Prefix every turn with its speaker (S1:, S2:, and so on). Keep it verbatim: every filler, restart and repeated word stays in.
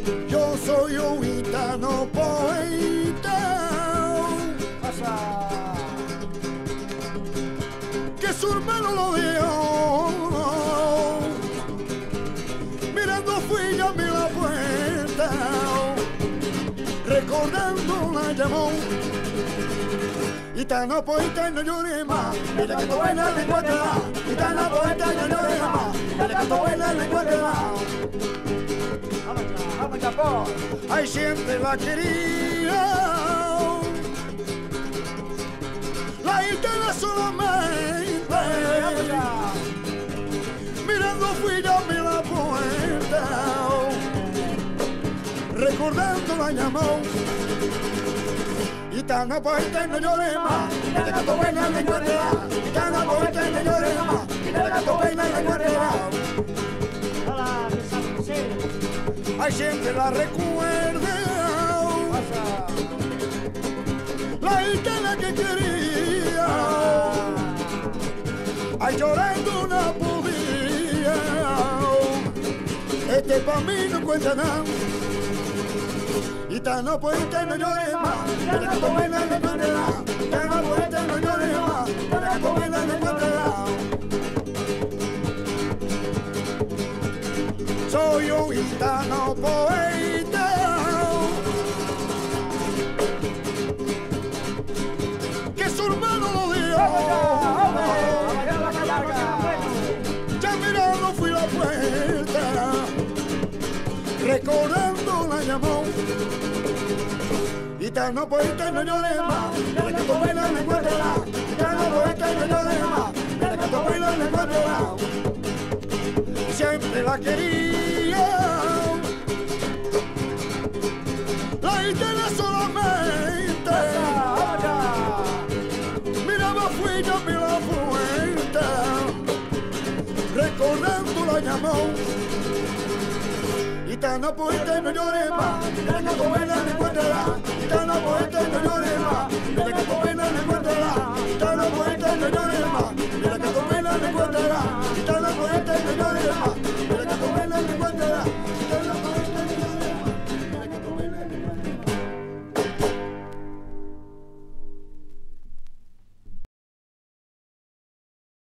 S1: Yo soy un gitano poeta que su hermano lo dio. Mirando fui yo a mi la puerta, recordando la llamó. Gitano poeta no llores más, mira que tu buena le encuentra. Gitano poeta no llores más, mira que tu buena le encuentra. Ay, siempre la quería, la gitana solamente. Mirando fui yo a mi la puerta, recordando la llamó. Gitana poeta no llores más, mira que tu buena le encuentra. Gitana poeta no llores más, mira que tu buena le encuentra. Ay, siempre la recuerdo, la gitana que quería. Ay, llorando no podía. Este pa' mí no cuenta nada. Gitano poeta no llores más, mira que tu buena le encuentra. Gitano poeta no llores más, mira que tu buena le encuentra. Soy un gitano poeta que su hermano lo dio. Ya mirando fui la puerta, recordando la llamó. Gitano poeta no llores más, mira que tu buena le encuentra. Gitano poeta no llores más, mira que tu buena le encuentra. Siempre la quería, la gitana solamente. Miraba fui yo mi la puerta, recordando la llamó. Gitano poeta no llores más, mira que tu buena le encuentra. Gitano poeta no llores más, mira que tu buena le encuentra. Gitano poeta no llores más,